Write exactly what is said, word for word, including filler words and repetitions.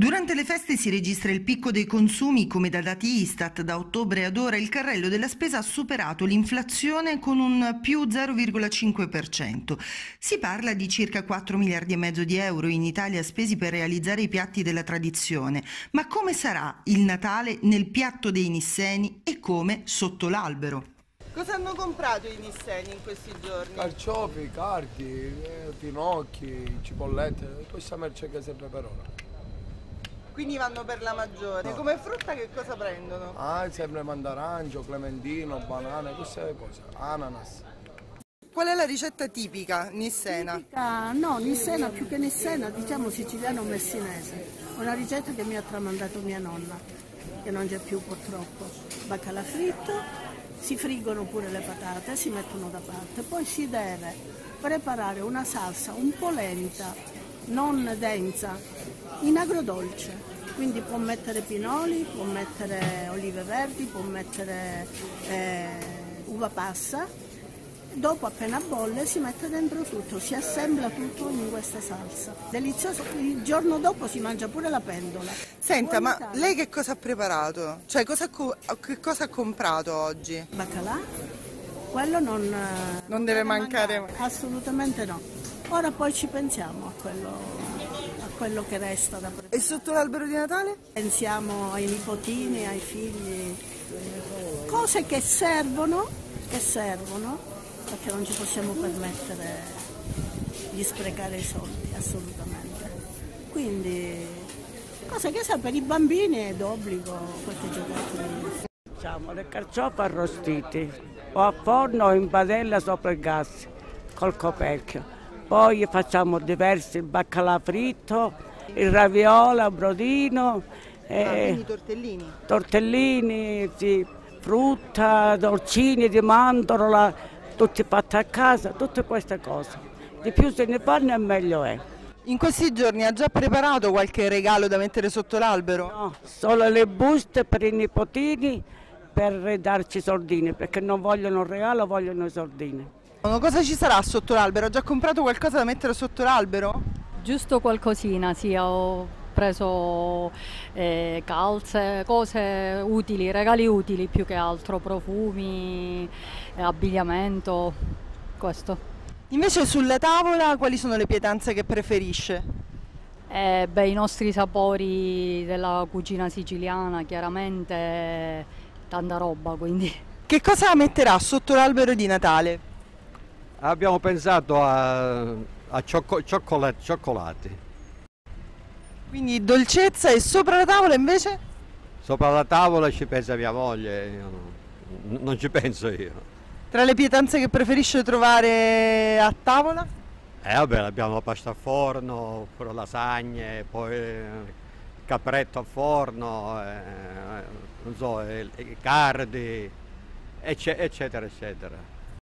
Durante le feste si registra il picco dei consumi, come da dati Istat. Da ottobre ad ora il carrello della spesa ha superato l'inflazione con un più zero virgola cinque per cento. Si parla di circa quattro miliardi e mezzo di euro in Italia spesi per realizzare i piatti della tradizione. Ma come sarà il Natale nel piatto dei nisseni e come sotto l'albero? Cosa hanno comprato i nisseni in questi giorni? Carciofi, cardi, eh, finocchi, cipollette, questa merce che sempre per ora. Quindi vanno per la maggiore. No. Come frutta che cosa prendono? Ah, sempre mandarancio, clementino, banane, queste cose, ananas. Qual è la ricetta tipica nissena? Tipica, no, nissena più che nissena, diciamo siciliano messinese. Una ricetta che mi ha tramandato mia nonna, che non c'è più purtroppo. Baccalà fritto, si friggono pure le patate, si mettono da parte, poi si deve preparare una salsa un po' lenta, non densa, in agrodolce, quindi può mettere pinoli, può mettere olive verdi, può mettere eh, uva passa. Dopo, appena bolle, si mette dentro tutto, si assembla tutto in questa salsa. Delizioso, il giorno dopo si mangia pure la pendola. Senta, Buon ma Natale. lei che cosa ha preparato? Cioè, cosa, co- che cosa ha comprato oggi? Baccalà, quello non, Non deve mancare. mancare. Assolutamente no. Ora poi ci pensiamo a quello, a quello che resta da preparare. E sotto l'albero di Natale? Pensiamo ai nipotini, ai figli, cose che servono, che servono, perché non ci possiamo permettere di sprecare i soldi, assolutamente. Quindi, cose che servono per i bambini è d'obbligo, questi giocattoli. Facciamo le carciofe arrostiti, o a forno o in padella sopra il gas, col coperchio. Poi facciamo diversi, il baccalà fritto, il raviola, brodino, eh, Ah, quindi tortellini. tortellini, sì, frutta, dolcini di mandorla, tutti fatti a casa, tutte queste cose. Di più se ne fanno e meglio è. In questi giorni ha già preparato qualche regalo da mettere sotto l'albero? No, solo le buste per i nipotini per darci i soldini, perché non vogliono il regalo, vogliono i soldini. Cosa ci sarà sotto l'albero? Ha già comprato qualcosa da mettere sotto l'albero? Giusto qualcosina, sì, ho preso eh, calze, cose utili, regali utili più che altro, profumi, eh, abbigliamento, questo. Invece sulla tavola quali sono le pietanze che preferisce? Eh, beh, i nostri sapori della cucina siciliana, chiaramente tanta roba, quindi. Che cosa metterà sotto l'albero di Natale? Abbiamo pensato a, a ciocco, cioccola- cioccolati. Quindi dolcezza, e sopra la tavola invece? Sopra la tavola ci pensa mia moglie, io no- non ci penso io. Tra le pietanze che preferisce trovare a tavola? E vabbè, abbiamo la pasta a forno, pure lasagne, poi eh, il capretto a forno, eh, non so, i i cardi, ecce- eccetera, eccetera.